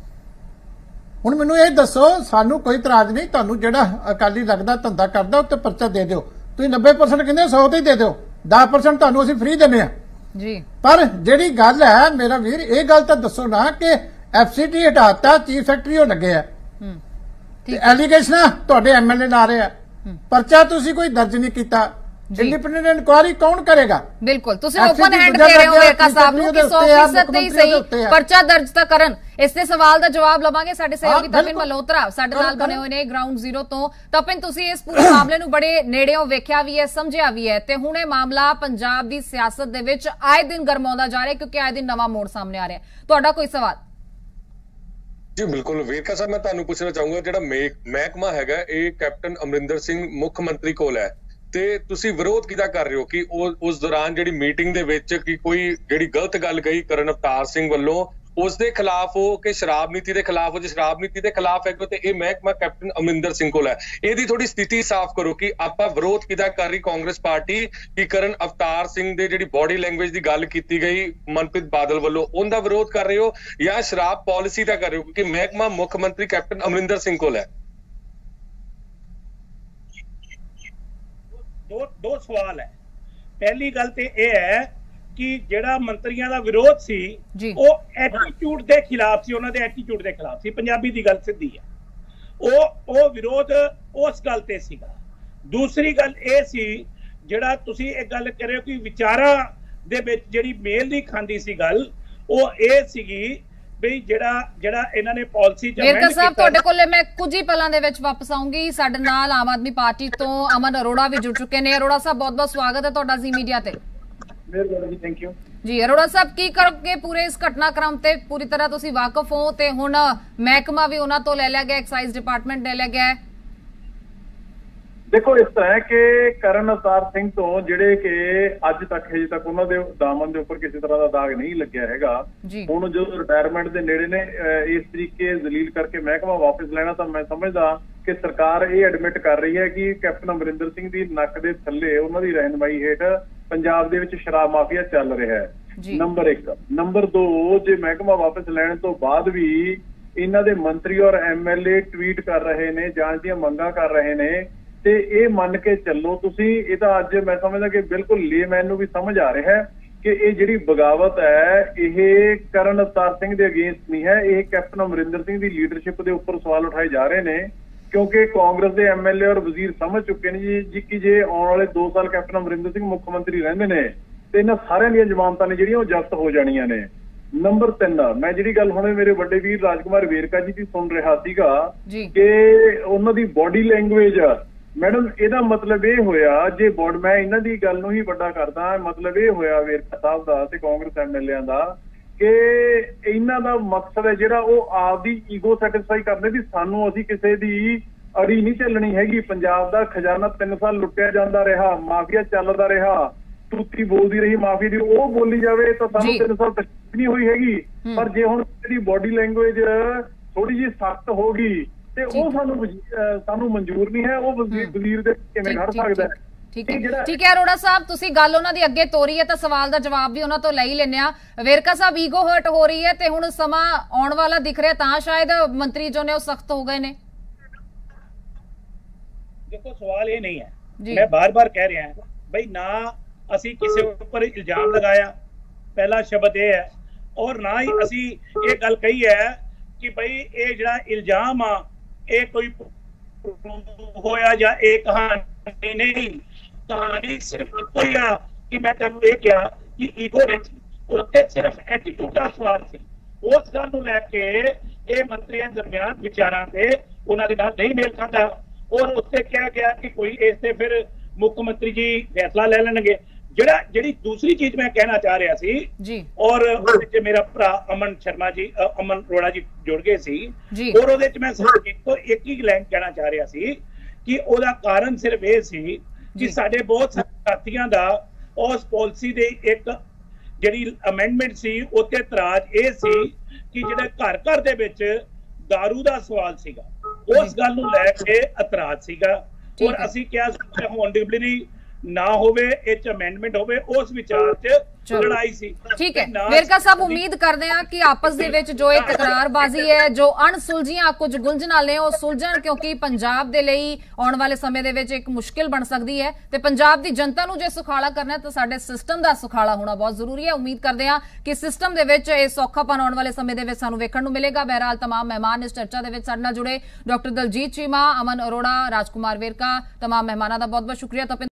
ਹੁਣ ਮੈਨੂੰ ਇਹ ਦੱਸੋ, ਸਾਨੂੰ ਕੋਈ ਇਤਰਾਜ਼ ਨਹੀਂ, ਤੁਹਾਨੂੰ ਜਿਹੜਾ ਅਕਾਲੀ ਲੱਗਦਾ ਧੰਦਾ ਕਰਦਾ ਉੱਤੇ ਪਰਚਾ ਦੇ ਦਿਓ। ਤੁਸੀਂ ਨੱਬੇ परसेंट ਕਹਿੰਦੇ ਸੌ ਤੇ ਹੀ ਦੇ ਦਿਓ, ਦਸ परसेंट ਤੁਹਾਨੂੰ ਅਸੀਂ ਫ੍ਰੀ ਦਿੰਦੇ ਆ ਜੀ। ਪਰ ਜਿਹੜੀ ਗੱਲ ਹੈ ਮੇਰਾ ਵੀਰ, ਇਹ ਗੱਲ ਤਾਂ ਦੱਸੋ ਨਾ ਕਿ एफ सी टी हटाता, चीफ सैकटरी हो लगे है, एलीगेशन तुहाडे एम एल ए ला रहे हैं, परचा तुसीं कोई दर्ज नहीं किया, इंडिपेंडेंट इंक्वायरी कौन करेगा? बिल्कुल तुसीं ओपन हैंड दे रहे हो वेरका साहब ਨੂੰ कि सौ फीसद ਤੇ ਹੀ ਸਹੀ ਪਰਚਾ ਦਰਜ ਤਾਂ ਕਰਨ। ਇਸ ਤੇ ਸਵਾਲ ਦਾ ਜਵਾਬ ਲਵਾਂਗੇ ਸਾਡੇ ਸਹਿਯੋਗੀ ਤਪਨ ਮਲਹੋਤਰਾ ਸਾਡੇ ਨਾਲ ਬਣੇ ਹੋਏ ਨੇ ਗਰਾਊਂਡ ਜ਼ੀਰੋ ਤੋਂ। ਤਪਨ ਤੁਸੀਂ ਇਸ ਪੂਰੇ ਮਾਮਲੇ ਨੂੰ ਬੜੇ ਨੇੜਿਓਂ ਵੇਖਿਆ ਵੀ ਹੈ, ਸਮਝਿਆ ਵੀ ਹੈ ਤੇ ਹੁਣ ਇਹ ਮਾਮਲਾ ਪੰਜਾਬ ਦੀ ਸਿਆਸਤ ਦੇ ਵਿੱਚ ਆਏ ਦਿਨ ਗਰਮਾਉਂਦਾ ਜਾ ਰਿਹਾ ਕਿਉਂਕਿ ਆਏ ਦਿਨ ਨਵਾਂ ਮੋੜ ਸਾਹਮਣੇ ਆ ਰਿਹਾ। ਤੁਹਾਡਾ ਕੋਈ ਸਵਾਲ? जी बिल्कुल वेरका साहब, मैं तुहानू पूछना चाहूंगा जिहड़ा महकमा हैगा ये कैप्टन अमरिंदर सिंह मुख मंत्री कोल है ते तुसी विरोध किदा कर रहे हो कि उस दौरान जिहड़ी मीटिंग दे विच कि कोई जिहड़ी गलत गल कही करण अवतार सिंह वल्लों उस दे खिलाफ हो कि शराब नीति दे खिलाफ हो, जे शराब नीति दे खिलाफ है तो ये महकमा कैप्टन अमरिंदर सिंह कोल है। ਇਹਦੀ थोड़ी स्थिति साफ करो कि ਆਪਾਂ ਵਿਰੋਧ ਕਿਦਾ ਕਰ ਰਹੀ ਕਾਂਗਰਸ ਪਾਰਟੀ ਕਿ ਕਰਨ ਅਵਤਾਰ ਸਿੰਘ ਦੇ ਜਿਹੜੀ ਬਾਡੀ ਲੈਂਗੁਏਜ ਦੀ ਗੱਲ ਕੀਤੀ ਗਈ ਮਨਪ੍ਰੀਤ ਬਾਦਲ ਵੱਲੋਂ ਉਹਦਾ ਵਿਰੋਧ ਕਰ ਰਹੇ ਹੋ ਜਾਂ ਸ਼ਰਾਬ ਪਾਲਿਸੀ ਦਾ ਕਰ ਰਹੇ ਹੋ ਕਿਉਂਕਿ ਮਹਿਕਮਾ ਮੁੱਖ ਮੰਤਰੀ ਕੈਪਟਨ ਅਮਰਿੰਦਰ ਸਿੰਘ ਕੋਲ ਹੈ। ਦੋ ਦੋ ਸਵਾਲ ਹੈ। ਪਹਿਲੀ ਗੱਲ ਤੇ ਇਹ ਹੈ कि ਜਿਹੜਾ ਮੰਤਰੀਆਂ ਦਾ ਵਿਰੋਧ ਸੀ ਉਹ ਐਟੀਟਿਊਡ ਦੇ ਖਿਲਾਫ ਸੀ, ਉਹਨਾਂ ਦੇ ਐਟੀਟਿਊਡ ਦੇ ਖਿਲਾਫ ਸੀ। ਪੰਜਾਬੀ ਦੀ ਗੱਲ ਸਿੱਧੀ ਹੈ, ਉਹ ਉਹ ਵਿਰੋਧ ਉਸ ਗੱਲ ਤੇ ਸੀਗਾ। ਦੂਸਰੀ ਗੱਲ ਇਹ ਸੀ ਜਿਹੜਾ ਤੁਸੀਂ ਇਹ ਗੱਲ ਕਰ ਰਹੇ ਹੋ ਕਿ ਵਿਚਾਰਾਂ ਦੇ ਵਿੱਚ ਜਿਹੜੀ ਮੇਲ ਨਹੀਂ ਖਾਂਦੀ ਸੀ ਗੱਲ, ਉਹ ਇਹ ਸੀਗੀ ਵੀ ਜਿਹੜਾ ਜਿਹੜਾ ਇਹਨਾਂ ਨੇ ਪਾਲਿਸੀ ਚ ਵੇਰਕਾ ਸਾਹਿਬ ਤੁਹਾਡੇ ਕੋਲੇ ਮੈਂ ਕੁਝ ਹੀ ਪਲਾਂ ਦੇ ਵਿੱਚ ਵਾਪਸ ਆਉਂਗੀ। ਸਾਡੇ ਨਾਲ ਆਮ ਆਦਮੀ ਪਾਰਟੀ ਤੋਂ ਅਮਨ ਅਰੋੜਾ ਵੀ ਜੁੜ ਚੁੱਕੇ ਨੇ। ਅਰੋੜਾ ਸਾਹਿਬ ਬਹੁਤ ਬਹੁਤ ਸਵਾਗਤ ਹੈ ਤੁਹਾਡਾ ਜੀ ਮੀਡੀਆ ਤੇ। ਥੈਂਕ ਯੂ ਜੀ। ਅਰੋੜਾ ਸਾਹਿਬ ਕੀ ਕਰੋਗੇ ਪੂਰੇ ਇਸ ਘਟਨਾਕ੍ਰਮ ਤੇ? ਪੂਰੀ ਤਰ੍ਹਾਂ ਤੁਸੀਂ ਵਾਕਿਫ ਹੋ ਤੇ ਹੁਣ ਮਹਿਕਮਾ ਵੀ ਉਹਨਾਂ ਤੋਂ ਲੈ ਲਿਆ ਗਿਆ, ਐਕਸਾਈਜ਼ ਡਿਪਾਰਟਮੈਂਟ ਲੈ ਲਿਆ ਗਿਆ ਹੈ। ਦੇਖੋ ਇਸ ਤਰ੍ਹਾਂ ਹੈ ਕਿ ਕਰਨ ਅਵਤਾਰ ਸਿੰਘ ਤੋਂ ਜਿਹੜੇ ਕਿ ਅੱਜ ਤੱਕ ਹਜੇ ਤੱਕ ਉਹਨਾਂ ਦੇ ਦਾਮਨ ਦੇ ਉੱਪਰ ਕਿਸੇ ਤਰ੍ਹਾਂ ਦਾ ਦਾਗ ਨਹੀਂ ਲੱਗਿਆ ਹੈਗਾ, ਹੁਣ ਜਦੋਂ ਰਿਟਾਇਰਮੈਂਟ ਦੇ ਨੇੜੇ ਨੇ ਇਸ ਤਰੀਕੇ ਜ਼ਲੀਲ ਕਰਕੇ ਮਹਿਕਮਾ ਵਾਪਸ ਲੈਣਾ, ਤਾਂ ਮੈਂ ਸਮਝਦਾ ਕਿ ਸਰਕਾਰ ਇਹ ਐਡਮਿਟ ਕਰ ਰਹੀ ਹੈ ਕਿ ਕੈਪਟਨ ਅਮਰਿੰਦਰ ਸਿੰਘ ਦੀ ਨੱਕ ਦੇ ਥੱਲੇ ਉਹਨਾਂ ਦੀ ਰਹਿਨਮਾਈ ਹੇਠ ਪੰਜਾਬ ਦੇ ਵਿੱਚ ਸ਼ਰਾਬ ਮਾਫੀਆ ਚੱਲ ਰਿਹਾ ਹੈ। ਨੰਬਰ ਇੱਕ। ਨੰਬਰ ਦੋ, ਜੇ ਮਹਿਕਮਾ ਵਾਪਸ ਲੈਣ ਤੋਂ ਬਾਅਦ ਵੀ ਇਹਨਾਂ ਦੇ ਮੰਤਰੀ ਔਰ ਐਮਐਲਏ ਟਵੀਟ ਕਰ ਰਹੇ ਨੇ, ਜਾਂਚ ਦੀਆਂ ਮੰਗਾਂ ਕਰ ਰਹੇ ਨੇ, ਤੇ ਇਹ ਮੰਨ ਕੇ ਚੱਲੋ ਤੁਸੀਂ, ਇਹ ਤਾਂ ਅੱਜ ਮੈਂ ਸਮਝਦਾ ਕਿ ਬਿਲਕੁਲ ਲੇਮੈਨ ਨੂੰ ਵੀ ਸਮਝ ਆ ਰਿਹਾ ਹੈ ਕਿ ਇਹ ਜਿਹੜੀ ਬਗਾਵਤ ਹੈ ਇਹ ਕਰਨ ਅਵਤਾਰ ਸਿੰਘ ਦੇ ਅਗੇਂਸਟ ਨਹੀਂ ਹੈ, ਇਹ ਕੈਪਟਨ ਅਮਰਿੰਦਰ ਸਿੰਘ ਦੀ ਲੀਡਰਸ਼ਿਪ ਦੇ ਉੱਪਰ ਸਵਾਲ ਉਠਾਏ ਜਾ ਰਹੇ ਨੇ, ਕਿਉਂਕਿ ਕਾਂਗਰਸ ਦੇ ਐਮਐਲਏ ਔਰ ਵਜ਼ੀਰ ਸਮਝ ਚੁੱਕੇ ਨੇ ਜੀ ਜੀ ਕਿ ਜੇ ਆਉਣ ਵਾਲੇ ਦੋ ਸਾਲ ਕੈਪਟਨ ਅਮਰਿੰਦਰ ਸਿੰਘ ਮੁੱਖ ਮੰਤਰੀ ਰਹਿੰਦੇ ਨੇ ਤੇ ਇਹਨਾਂ ਸਾਰਿਆਂ ਦੀਆਂ ਜ਼ਮਾਨਤਾਂ ਨੇ ਜਿਹੜੀਆਂ ਉਹ ਜ਼ਬਤ ਹੋ ਜਾਣੀਆਂ ਨੇ। ਨੰਬਰ ਤਿੰਨ, ਮੈਂ ਜਿਹੜੀ ਗੱਲ ਹੁਣੇ ਮੇਰੇ ਵੱਡੇ ਵੀਰ ਰਾਜਕੁਮਾਰ ਵੇਰਕਾ ਜੀ ਦੀ ਸੁਣ ਰਿਹਾ ਸੀਗਾ ਕਿ ਉਹਨਾਂ ਦੀ ਬੋਡੀ ਲੈਂਗੁਏਜ, ਮੈਡਮ ਇਹਦਾ ਮਤਲਬ ਇਹ ਹੋਇਆ, ਜੇ ਬੋਡ ਮੈਂ ਇਹਨਾਂ ਦੀ ਗੱਲ ਨੂੰ ਹੀ ਵੱਡਾ ਕਰਦਾ, ਮਤਲਬ ਇਹ ਹੋਇਆ ਵੇਰਕਾ ਸਾਹਿਬ ਦਾ ਤੇ ਕਾਂਗਰਸ ਐਮਐਲਏਆਂ ਦਾ ਕਿ ਇਹਨਾਂ ਦਾ ਮਕਸਦ ਹੈ ਜਿਹੜਾ ਉਹ ਆਪਦੀ ਈਗੋ ਸੈਟੀਸਫਾਈ ਕਰਨੇ ਦੀ, ਸਾਨੂੰ ਅਸੀਂ ਕਿਸੇ ਦੀ ਅੜੀ ਨਹੀਂ ਚੱਲਣੀ ਹੈਗੀ। ਪੰਜਾਬ ਦਾ ਖਜ਼ਾਨਾ ਤਿੰਨ ਸਾਲ ਲੁੱਟਿਆ ਜਾਂਦਾ ਰਿਹਾ, ਮਾਫੀਆ ਚੱਲਦਾ ਰਿਹਾ, ਤੁੱਤੀ ਬੋਲਦੀ ਰਹੀ ਮਾਫੀ ਦੀ, ਉਹ ਬੋਲੀ ਜਾਵੇ ਤਾਂ ਸਾਨੂੰ ਤਿੰਨ ਸਾਲ ਤੱਕ ਨਹੀਂ ਹੋਈ ਹੈਗੀ। ਪਰ ਜੇ ਹੁਣ ਇਹਦੀ ਬੋਡੀ ਲੈਂਗੁਏਜ ਥੋੜੀ ਜਿਹੀ ਸਖਤ ਹੋ ਗਈ ਤੇ ਉਹ ਸਾਨੂੰ ਸਾਨੂੰ ਮਨਜ਼ੂਰ ਨਹੀਂ ਹੈ, ਉਹ ਵਜ਼ੀਰ ਦੇ ਕਿਵੇਂ ਖੜ ਸਕਦਾ ਹੈ। ਠੀਕ ਹੈ ਠੀਕ ਹੈ ਅਰੋੜਾ ਸਾਹਿਬ, ਤੁਸੀਂ ਗੱਲ ਉਹਨਾਂ ਦੀ ਅੱਗੇ ਤੋਰੀ ਹੈ ਤਾਂ ਸਵਾਲ ਦਾ ਜਵਾਬ ਵੀ ਉਹਨਾਂ ਤੋਂ ਲੈ ਹੀ ਲੈਂਦੇ ਆ। ਵੇਰਕਾ ਸਾਹਿਬ, ਈਗੋ ਹਰਟ ਹੋ ਰਹੀ ਹੈ ਤੇ ਹੁਣ ਸਮਾਂ ਆਉਣ ਵਾਲਾ ਦਿਖ ਰਿਹਾ ਤਾਂ ਸ਼ਾਇਦ ਮੰਤਰੀ ਜੋ ਨੇ ਉਹ ਸਖਤ ਹੋ ਗਏ ਨੇ। ਦੇਖੋ ਸਵਾਲ ਇਹ ਨਹੀਂ ਹੈ, ਮੈਂ ਬਾਰ-ਬਾਰ ਕਹਿ ਰਿਹਾ ਹਾਂ ਬਈ ਨਾ ਅਸੀਂ ਕਿਸੇ ਉੱਪਰ ਇਲਜ਼ਾਮ ਲਗਾਇਆ, ਪਹਿਲਾ ਸ਼ਬਦ ਇਹ ਹੈ, ਔਰ ਨਾ ਹੀ ਅਸੀਂ ਇਹ ਗੱਲ ਕਹੀ ਹੈ ਕਿ ਬਈ ਇਹ ਜਿਹੜਾ ਇਲਜ਼ਾਮ ਆ ਇਹ ਕੋਈ ਹੋਇਆ ਜਾਂ ਇਹ ਕਹਾਣੀ ਨਹੀਂ, ਕਹਾਣੀ ਸਿਰਫ ਕੋਈ ਆ ਕਿ ਮੈਂ ਤੁਹਾਨੂੰ ਇਹ ਕਿਹਾ ਕਿ ਈਗੋ ਵਿੱਚ ਉੱਥੇ ਸਿਰਫ ਐਟੀਟਿਊਡ ਦਾ ਸਵਾਲ ਸੀ। ਉਸ ਗੱਲ ਨੂੰ ਲੈ ਕੇ ਇਹ ਮੰਤਰੀਆਂ ਦਰਮਿਆਨ ਵਿਚਾਰਾਂ ਤੇ ਉਹਨਾਂ ਦੇ ਨਾਲ ਨਹੀਂ ਮੇਲ ਖਾਂਦਾ, ਔਰ ਉੱਥੇ ਕਿਹਾ ਗਿਆ ਕਿ ਕੋਈ ਇਸ ਤੇ ਫਿਰ ਮੁੱਖ ਮੰਤਰੀ ਜੀ ਫੈਸਲਾ ਲੈ ਲੈਣਗੇ। ਜਿਹੜਾ ਜਿਹੜੀ ਦੂਸਰੀ ਚੀਜ਼ ਮੈਂ ਕਹਿਣਾ ਚਾਹ ਰਿਹਾ ਸੀ ਜੀ, ਔਰ ਉਹਦੇ ਵਿੱਚ ਮੇਰਾ ਭਰਾ ਅਮਨ ਸ਼ਰਮਾ ਜੀ ਅਮਨ ਅਰੋੜਾ ਜੀ ਜੁੜ ਗਏ ਸੀ, ਔਰ ਉਹਦੇ ਚ ਮੈਂ ਸਿਰਫ ਇੱਕੋ ਇੱਕ ਹੀ ਲਾਈਨ ਕਹਿਣਾ ਚਾਹ ਰਿਹਾ ਸੀ ਕਿ ਉਹਦਾ ਕਾਰਨ ਸਿਰਫ ਇਹ ਸੀ ਕਿ ਸਾਡੇ ਬਹੁਤ ਸਾਰੇ ਸਾਥੀਆਂ ਦਾ ਉਸ ਪਾਲਿਸੀ ਦੇ ਇੱਕ ਜਿਹੜੀ ਅਮੈਂਡਮੈਂਟ ਸੀ ਉੱਤੇ ਇਤਰਾਜ਼ ਇਹ ਸੀ ਕਿ ਜਿਹੜੇ ਘਰ ਘਰ ਦੇ ਵਿੱਚ ਦਾਰੂ ਦਾ ਸਵਾਲ ਸੀਗਾ, ਉਸ ਗੱਲ ਨੂੰ ਲੈ ਕੇ ਇਤਰਾਜ਼ ਸੀਗਾ, ਔਰ ਅਸੀਂ ਕਿਹਾ ਹੋਮ ਡਿਲੀਵਰੀ ਨਾ ਹੋਵੇ, ਇਹ ਚ ਅਮੈਂਡਮੈਂਟ ਹੋਵੇ, ਉਸ ਵਿਚਾਰ ਚ ਲੜਾਈ ਸੀ। ਠੀਕ ਹੈ ਵੇਰਕਾ ਸਾਹਿਬ, ਉਮੀਦ ਕਰਦੇ ਹਾਂ ਕਿ ਆਪਸ ਦੇ ਵਿੱਚ ਜੋ ਇਹ ਤਕਰਾਰਬਾਜ਼ੀ ਹੈ, ਜੋ ਅਣਸੁਲਝੀਆਂ ਕੁਝ ਗੁੰਝਲਾਂ ਨੇ ਉਹ ਸੁਲਝਣ, ਕਿਉਂਕਿ ਪੰਜਾਬ ਦੇ ਲਈ ਆਉਣ ਵਾਲੇ ਸਮੇਂ ਦੇ ਵਿੱਚ ਇੱਕ ਮੁਸ਼ਕਿਲ ਬਣ ਸਕਦੀ ਹੈ ਤੇ ਪੰਜਾਬ ਦੀ ਜਨਤਾ ਨੂੰ ਜੇ ਸੁਖਾਲਾ ਕਰਨਾ ਤਾਂ ਸਾਡੇ ਸਿਸਟਮ ਦਾ ਸੁਖਾਲਾ ਹੋਣਾ ਬਹੁਤ ਜ਼ਰੂਰੀ ਹੈ। ਉਮੀਦ ਕਰਦੇ ਹਾਂ ਕਿ ਸਿਸਟਮ ਦੇ ਵਿੱਚ ਇਹ ਸੌਖਾਪਨ ਆਉਣ ਵਾਲੇ ਸਮੇਂ ਦੇ ਵਿੱਚ ਸਾਨੂੰ ਵੇਖਣ ਨੂੰ ਮਿਲੇਗਾ। ਬਹਿਰਹਾਲ ਤਮਾਮ ਮਹਿਮਾਨ ਇਸ ਚਰਚਾ ਦੇ ਵਿੱਚ ਸਾਡੇ ਨਾਲ ਜੁੜੇ, ਡਾਕਟਰ ਦਲਜੀਤ ਚੀਮਾ, ਅਮਨ ਅਰੋੜਾ, ਰਾਜਕੁਮਾਰ ਵੇਰਕਾ, ਤਮਾਮ ਮਹਿਮਾਨਾਂ ਦਾ ਬਹੁਤ ਬਹੁਤ ਸ਼ੁਕਰੀਆ।